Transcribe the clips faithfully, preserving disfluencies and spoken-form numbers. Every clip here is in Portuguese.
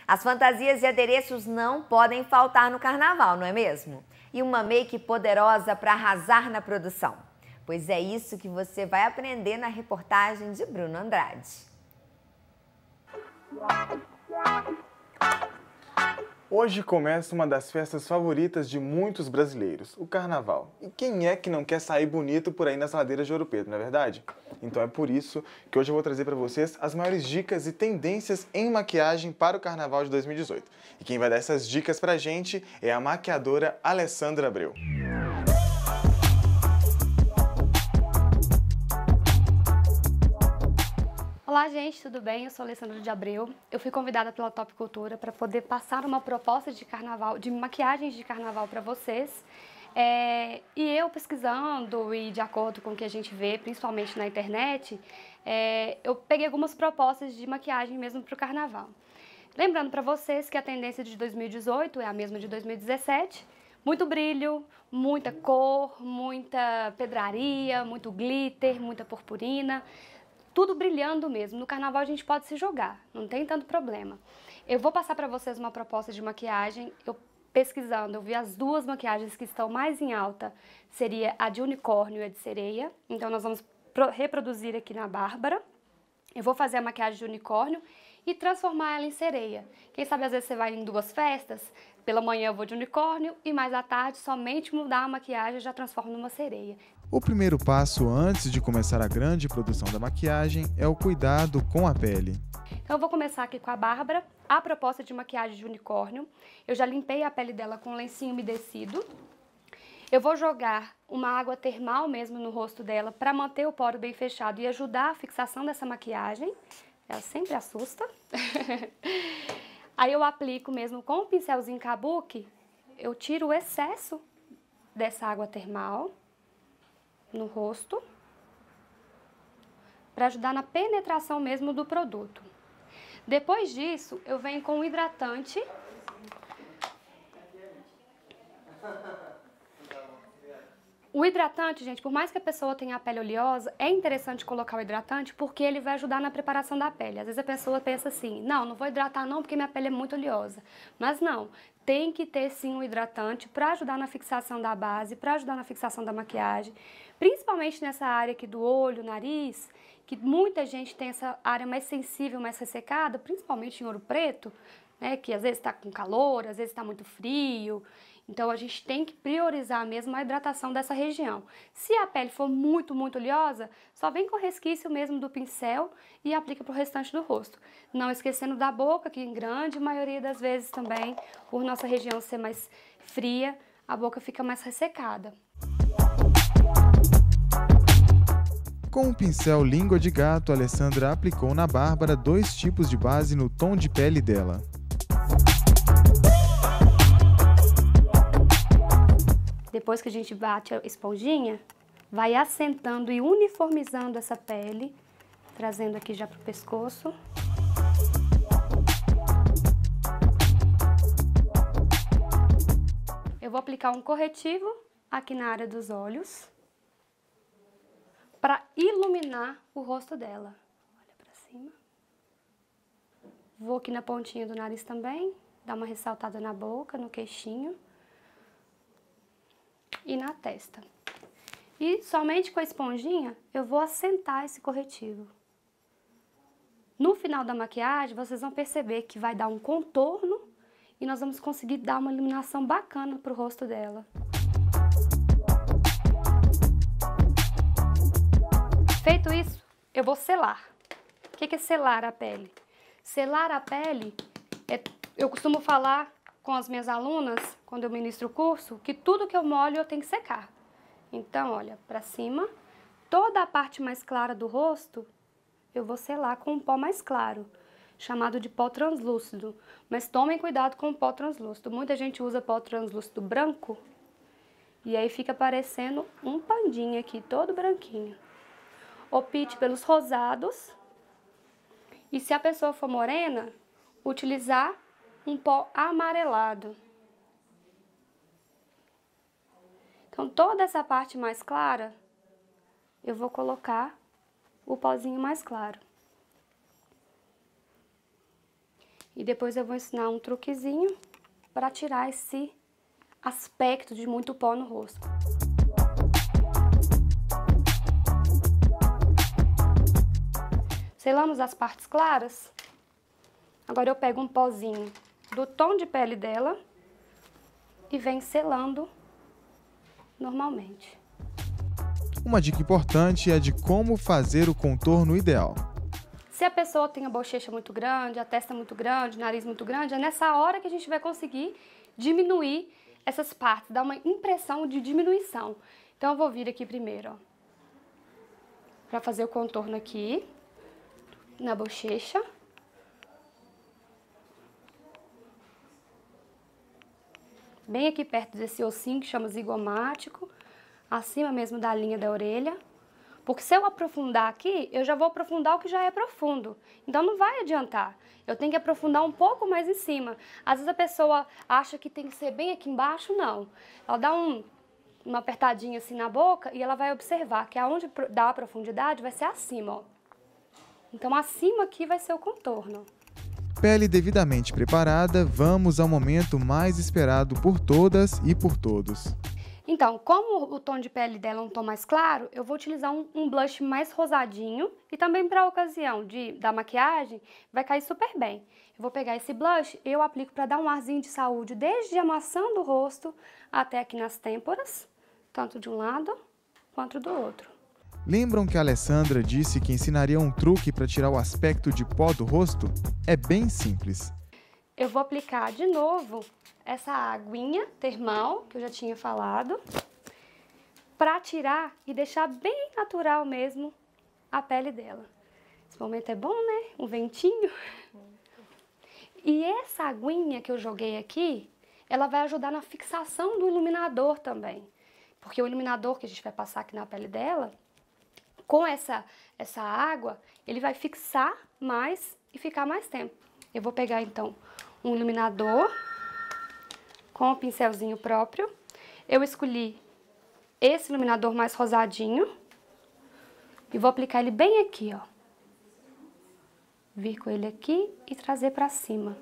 As fantasias e adereços não podem faltar no carnaval, não é mesmo? E uma make poderosa para arrasar na produção. Pois é isso que você vai aprender na reportagem de Bruno Andrade. Hoje começa uma das festas favoritas de muitos brasileiros, o Carnaval. E quem é que não quer sair bonito por aí nas ladeiras de Ouro Preto, não é verdade? Então é por isso que hoje eu vou trazer para vocês as maiores dicas e tendências em maquiagem para o Carnaval de dois mil e dezoito. E quem vai dar essas dicas pra gente é a maquiadora Alessandra Abreu. Olá gente, tudo bem? Eu sou a Alessandra de Abreu. Eu fui convidada pela Top Cultura para poder passar uma proposta de carnaval, de maquiagens de carnaval para vocês. É, e eu pesquisando e de acordo com o que a gente vê, principalmente na internet, é, eu peguei algumas propostas de maquiagem mesmo para o carnaval. Lembrando para vocês que a tendência de dois mil e dezoito é a mesma de dois mil e dezessete. Muito brilho, muita cor, muita pedraria, muito glitter, muita purpurina. Tudo brilhando mesmo. No carnaval a gente pode se jogar, não tem tanto problema. Eu vou passar para vocês uma proposta de maquiagem. Eu pesquisando, eu vi as duas maquiagens que estão mais em alta. Seria a de unicórnio e a de sereia. Então nós vamos reproduzir aqui na Bárbara. Eu vou fazer a maquiagem de unicórnio e transformar ela em sereia. Quem sabe às vezes você vai em duas festas, pela manhã eu vou de unicórnio e mais à tarde somente mudar a maquiagem e já transformo numa sereia. O primeiro passo antes de começar a grande produção da maquiagem é o cuidado com a pele. Então eu vou começar aqui com a Bárbara, a proposta de maquiagem de unicórnio. Eu já limpei a pele dela com um lencinho umedecido. Eu vou jogar uma água termal mesmo no rosto dela para manter o poro bem fechado e ajudar a fixação dessa maquiagem. Ela sempre assusta. Aí eu aplico mesmo com o pincelzinho kabuki, eu tiro o excesso dessa água termal no rosto, para ajudar na penetração mesmo do produto. Depois disso, eu venho com o hidratante. O hidratante, gente, por mais que a pessoa tenha a pele oleosa, é interessante colocar o hidratante porque ele vai ajudar na preparação da pele. Às vezes a pessoa pensa assim, não, não vou hidratar não porque minha pele é muito oleosa. Mas não, tem que ter sim um hidratante para ajudar na fixação da base, para ajudar na fixação da maquiagem. Principalmente nessa área aqui do olho, nariz, que muita gente tem essa área mais sensível, mais ressecada, principalmente em Ouro Preto, né, que às vezes está com calor, às vezes está muito frio. Então a gente tem que priorizar mesmo a hidratação dessa região. Se a pele for muito, muito oleosa, só vem com resquício mesmo do pincel e aplica para o restante do rosto. Não esquecendo da boca, que em grande maioria das vezes também, por nossa região ser mais fria, a boca fica mais ressecada. Com o pincel língua de gato, a Alessandra aplicou na Bárbara dois tipos de base no tom de pele dela. Depois que a gente bate a esponjinha, vai assentando e uniformizando essa pele, trazendo aqui já para o pescoço. Eu vou aplicar um corretivo aqui na área dos olhos, para iluminar o rosto dela. Olha para cima. Vou aqui na pontinha do nariz também, dar uma ressaltada na boca, no queixinho. E na testa. E somente com a esponjinha eu vou assentar esse corretivo. No final da maquiagem vocês vão perceber que vai dar um contorno e nós vamos conseguir dar uma iluminação bacana pro rosto dela. Feito isso, eu vou selar. O que é selar a pele? Selar a pele, é, eu costumo falar com as minhas alunas, quando eu ministro o curso, que tudo que eu molho eu tenho que secar. Então, olha, para cima, toda a parte mais clara do rosto, eu vou selar com um pó mais claro, chamado de pó translúcido. Mas tomem cuidado com o pó translúcido. Muita gente usa pó translúcido branco, e aí fica parecendo um pandinha aqui, todo branquinho. Opte pelos rosados, e se a pessoa for morena, utilizar um pó amarelado. Então, toda essa parte mais clara, eu vou colocar o pozinho mais claro. E depois eu vou ensinar um truquezinho para tirar esse aspecto de muito pó no rosto. Selamos as partes claras. Agora eu pego um pozinho do tom de pele dela e venho selando normalmente. Uma dica importante é de como fazer o contorno ideal. Se a pessoa tem a bochecha muito grande, a testa muito grande, o nariz muito grande, é nessa hora que a gente vai conseguir diminuir essas partes, dar uma impressão de diminuição. Então eu vou vir aqui primeiro, ó, para fazer o contorno aqui, na bochecha. Bem aqui perto desse ossinho que chama zigomático, acima mesmo da linha da orelha. Porque se eu aprofundar aqui, eu já vou aprofundar o que já é profundo. Então não vai adiantar. Eu tenho que aprofundar um pouco mais em cima. Às vezes a pessoa acha que tem que ser bem aqui embaixo, não. Ela dá um, uma apertadinha assim na boca e ela vai observar que aonde dá a profundidade vai ser acima, ó. Então acima aqui vai ser o contorno. Pele devidamente preparada, vamos ao momento mais esperado por todas e por todos. Então, como o tom de pele dela é um tom mais claro, eu vou utilizar um, um blush mais rosadinho e também para a ocasião de, da maquiagem vai cair super bem. Eu vou pegar esse blush e eu aplico para dar um arzinho de saúde desde a maçã do rosto até aqui nas têmporas, tanto de um lado quanto do outro. Lembram que a Alessandra disse que ensinaria um truque para tirar o aspecto de pó do rosto? É bem simples. Eu vou aplicar de novo essa aguinha termal, que eu já tinha falado, para tirar e deixar bem natural mesmo a pele dela. Esse momento é bom, né? Um ventinho. E essa aguinha que eu joguei aqui, ela vai ajudar na fixação do iluminador também. Porque o iluminador que a gente vai passar aqui na pele dela, com essa, essa água, ele vai fixar mais e ficar mais tempo. Eu vou pegar, então, um iluminador com o pincelzinho próprio. Eu escolhi esse iluminador mais rosadinho e vou aplicar ele bem aqui, ó. Vir com ele aqui e trazer pra cima.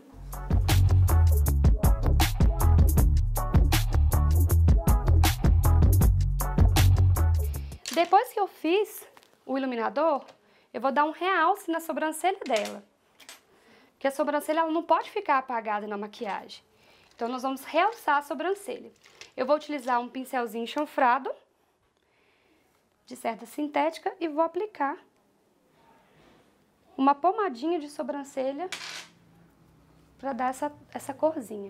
Depois que eu fiz o iluminador, eu vou dar um realce na sobrancelha dela. Porque a sobrancelha ela não pode ficar apagada na maquiagem. Então, nós vamos realçar a sobrancelha. Eu vou utilizar um pincelzinho chanfrado, de cerda sintética, e vou aplicar uma pomadinha de sobrancelha para dar essa, essa corzinha.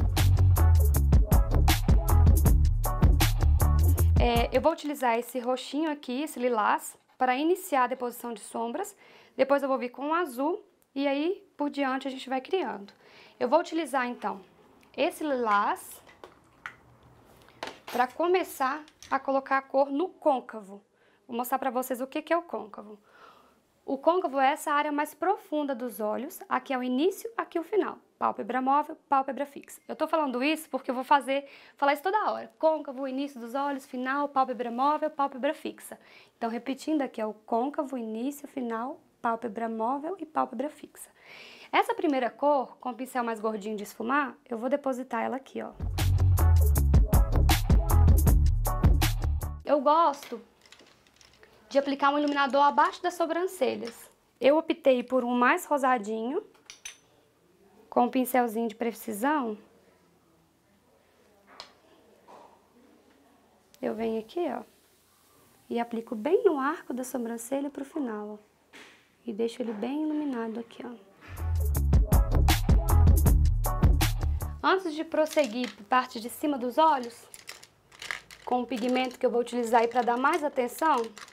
É, eu vou utilizar esse roxinho aqui, esse lilás, para iniciar a deposição de sombras. Depois eu vou vir com o azul e aí, por diante, a gente vai criando. Eu vou utilizar, então, esse lilás para começar a colocar a cor no côncavo. Vou mostrar para vocês o que que é o côncavo. O côncavo é essa área mais profunda dos olhos. Aqui é o início, aqui é o final. Pálpebra móvel, pálpebra fixa. Eu tô falando isso porque eu vou fazer, falar isso toda hora. Côncavo, início dos olhos, final, pálpebra móvel, pálpebra fixa. Então, repetindo aqui, é o côncavo, início, final, pálpebra móvel e pálpebra fixa. Essa primeira cor, com o pincel mais gordinho de esfumar, eu vou depositar ela aqui, ó. Eu gosto de aplicar um iluminador abaixo das sobrancelhas. Eu optei por um mais rosadinho, com um pincelzinho de precisão. Eu venho aqui, ó, e aplico bem no arco da sobrancelha pro final, ó. E deixo ele bem iluminado aqui, ó. Antes de prosseguir para a parte de cima dos olhos, com o pigmento que eu vou utilizar aí para dar mais atenção,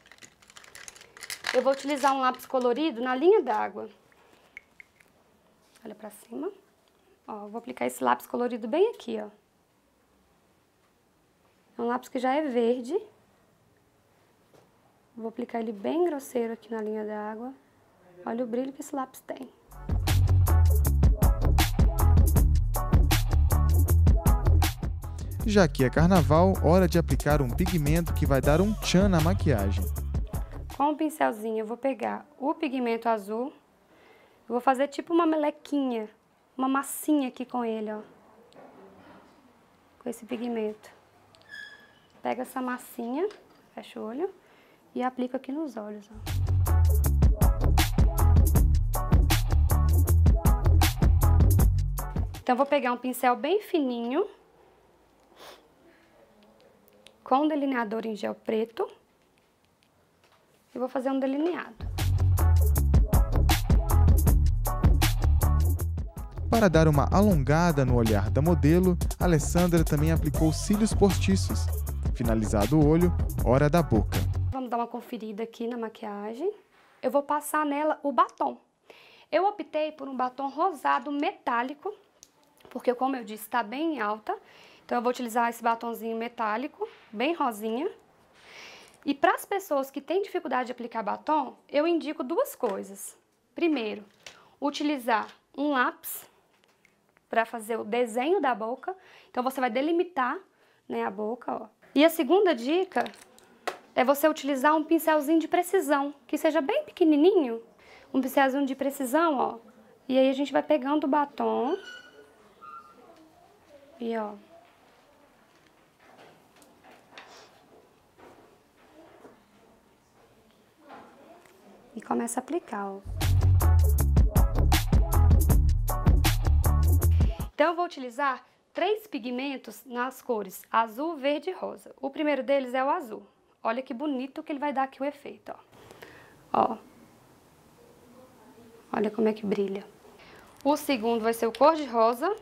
eu vou utilizar um lápis colorido na linha d'água. Olha para cima. Ó, vou aplicar esse lápis colorido bem aqui, ó. É um lápis que já é verde. Vou aplicar ele bem grosseiro aqui na linha d'água. Olha o brilho que esse lápis tem. Já que é carnaval, hora de aplicar um pigmento que vai dar um tchan na maquiagem. Com o pincelzinho eu vou pegar o pigmento azul, eu vou fazer tipo uma melequinha uma massinha aqui com ele, ó. Com esse pigmento. Pega essa massinha, fecha o olho e aplica aqui nos olhos, ó. Então, eu vou pegar um pincel bem fininho, com um delineador em gel preto, e vou fazer um delineado. Para dar uma alongada no olhar da modelo, Alessandra também aplicou cílios postiços. Finalizado o olho, hora da boca. Vamos dar uma conferida aqui na maquiagem. Eu vou passar nela o batom. Eu optei por um batom rosado metálico, porque, como eu disse, está bem alta. Então, eu vou utilizar esse batonzinho metálico, bem rosinha. E para as pessoas que têm dificuldade de aplicar batom, eu indico duas coisas. Primeiro, utilizar um lápis para fazer o desenho da boca. Então, você vai delimitar, né, a boca, ó. E a segunda dica é você utilizar um pincelzinho de precisão, que seja bem pequenininho. Um pincelzinho de precisão, ó. E aí, a gente vai pegando o batom. E, ó. E começa a aplicar, ó. Então, eu vou utilizar três pigmentos nas cores azul, verde e rosa. O primeiro deles é o azul. Olha que bonito que ele vai dar aqui o efeito, ó. Ó. Olha como é que brilha. O segundo vai ser o cor de rosa.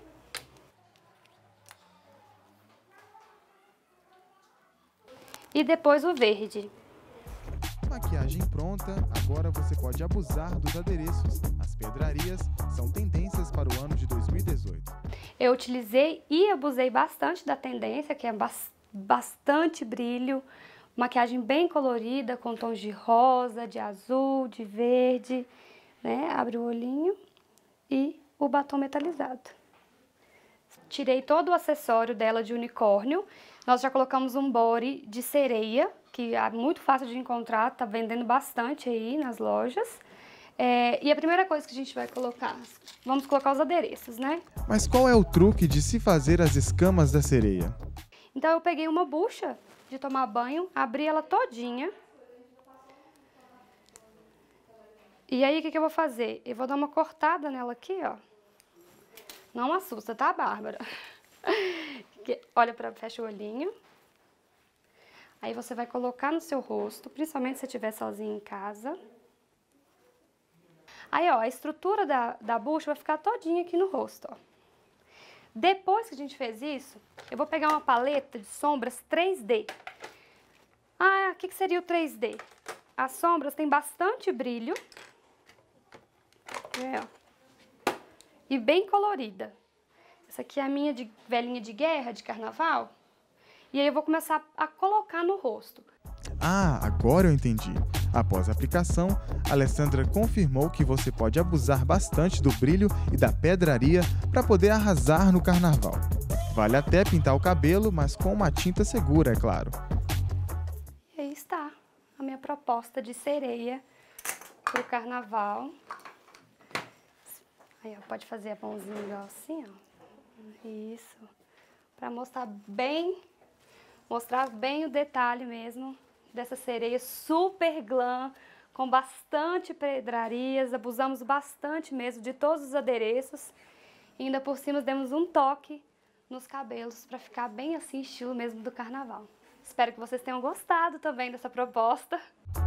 E depois o verde. Maquiagem pronta, agora você pode abusar dos adereços. As pedrarias são tendências para o ano de dois mil e dezoito. Eu utilizei e abusei bastante da tendência, que é bas- bastante brilho, maquiagem bem colorida, com tons de rosa, de azul, de verde, né? Abre o olhinho e o batom metalizado. Tirei todo o acessório dela de unicórnio. Nós já colocamos um body de sereia, que é muito fácil de encontrar, tá vendendo bastante aí nas lojas. É, e a primeira coisa que a gente vai colocar, vamos colocar os adereços, né? Mas qual é o truque de se fazer as escamas da sereia? Então eu peguei uma bucha de tomar banho, abri ela todinha. E aí o que, que eu vou fazer? Eu vou dar uma cortada nela aqui, ó. Não assusta, tá, Bárbara? Olha pra, fecha o olhinho. Aí você vai colocar no seu rosto, principalmente se estiver sozinho em casa. Aí, ó, a estrutura da, da bucha vai ficar todinha aqui no rosto, ó. Depois que a gente fez isso, eu vou pegar uma paleta de sombras três D. Ah, o que, que seria o três D? As sombras têm bastante brilho. É, ó. E bem colorida. Essa aqui é a minha de velhinha de guerra, de carnaval. E aí eu vou começar a colocar no rosto. Ah, agora eu entendi. Após a aplicação, Alessandra confirmou que você pode abusar bastante do brilho e da pedraria para poder arrasar no carnaval. Vale até pintar o cabelo, mas com uma tinta segura, é claro. E aí está a minha proposta de sereia para o carnaval. Aí, ó, pode fazer a mãozinha igual assim, ó. Isso. Para mostrar bem, mostrar bem o detalhe mesmo dessa sereia super glam, com bastante pedrarias, abusamos bastante mesmo de todos os adereços. E ainda por cima demos um toque nos cabelos para ficar bem assim, estilo mesmo do carnaval. Espero que vocês tenham gostado também dessa proposta.